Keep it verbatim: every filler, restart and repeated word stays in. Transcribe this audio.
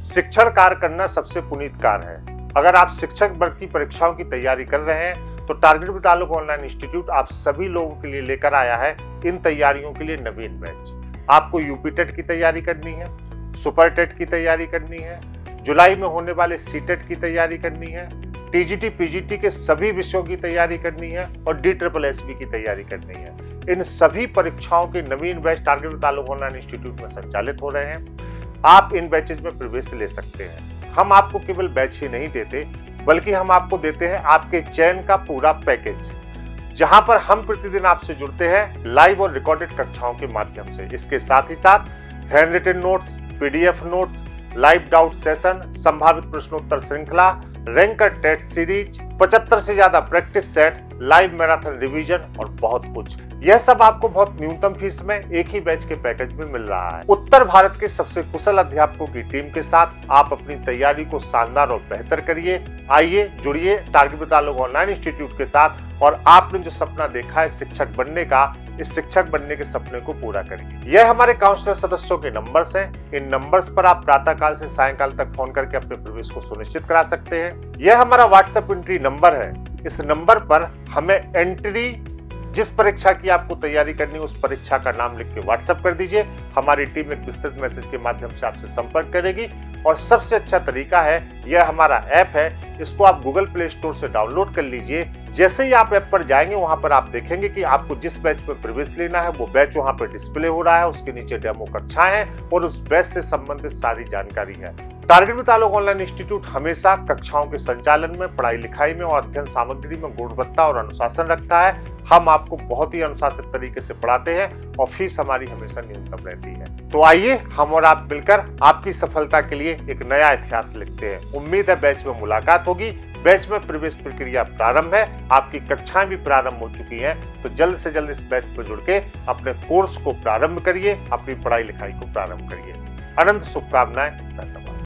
शिक्षण कार्य करना सबसे पुनीत कार्य है। अगर आप शिक्षक भर्ती परीक्षाओं की तैयारी कर रहे हैं तो target with Alok online institute आप सभी लोगों के लिए लेकर आया है इन तैयारियों के लिए नवीन बैच। आपको यूपी टेट की तैयारी करनी है, सुपर टेट की तैयारी करनी है, जुलाई में होने वाले सी टेट की तैयारी करनी है, टीजीटी पीजीटी के सभी विषयों की तैयारी करनी है और डी ट्रिपल एस बी की तैयारी करनी है। इन सभी परीक्षाओं के नवीन batch target with Alok online institute में संचालित हो रहे हैं। आप इन बैचेज में प्रवेश ले सकते हैं। हम आपको केवल बैच ही नहीं देते बल्कि हम आपको देते हैं आपके चयन का पूरा पैकेज, जहां पर हम प्रतिदिन आपसे जुड़ते हैं लाइव और रिकॉर्डेड कक्षाओं के माध्यम से। इसके साथ ही साथ hand written notes, PDF notes, live doubt session, संभावित प्रश्नोत्तर श्रृंखला, रैंकर टेस्ट सीरीज, पचहत्तर से ज्यादा practice set, live marathon revision और बहुत कुछ। यह सब आपको बहुत न्यूनतम फीस में एक ही बैच के पैकेज में मिल रहा है। उत्तर भारत के सबसे कुशल अध्यापकों की टीम के साथ आप अपनी तैयारी को शानदार और बेहतर करिए। आइए जुड़िए target with Alok online institute के साथ और आपने जो सपना देखा है शिक्षक बनने का, इस शिक्षक बनने के सपने को पूरा करिए। यह हमारे काउंसलर सदस्यों के नंबर्स हैं। इन नंबर्स पर आप प्रातःकाल से सायंकाल तक फोन करके अपने प्रवेश को सुनिश्चित करा सकते हैं। यह हमारा व्हाट्सएप एंट्री नंबर है। इस नंबर पर हमें एंट्री, जिस परीक्षा की आपको तैयारी करनी है उस परीक्षा का नाम लिख के व्हाट्सएप कर दीजिए। हमारी टीम एक विस्तृत मैसेज के माध्यम से आपसे संपर्क करेगी। और सबसे अच्छा तरीका है, यह हमारा ऐप है, इसको आप गूगल प्ले स्टोर से डाउनलोड कर लीजिए। जैसे ही आप ऐप पर जाएंगे वहां पर आप देखेंगे कि आपको जिस बैच में प्रवेश लेना है वो बैच वहां पर डिस्प्ले हो रहा है, उसके नीचे डेमो कक्षाएं हैं और उस बैच से संबंधित सारी जानकारी है। Target with Alok online institute हमेशा कक्षाओं के संचालन में, पढ़ाई लिखाई में और अध्ययन सामग्री में गुणवत्ता और अनुशासन रखता है। हम आपको बहुत ही अनुशासित तरीके से पढ़ाते हैं और फीस हमारी हमेशा न्यूनतम रहती है। तो आइए हम और आप मिलकर आपकी सफलता के लिए एक नया इतिहास लिखते हैं। उम्मीद है बैच में मुलाकात होगी। बैच में प्रवेश प्रक्रिया प्रारंभ है, आपकी कक्षाएं भी प्रारंभ हो चुकी हैं। तो जल्द से जल्द इस बैच पर जुड़ के अपने कोर्स को प्रारंभ करिए, अपनी पढ़ाई लिखाई को प्रारंभ करिए। अनंत शुभकामनाएं। धन्यवाद।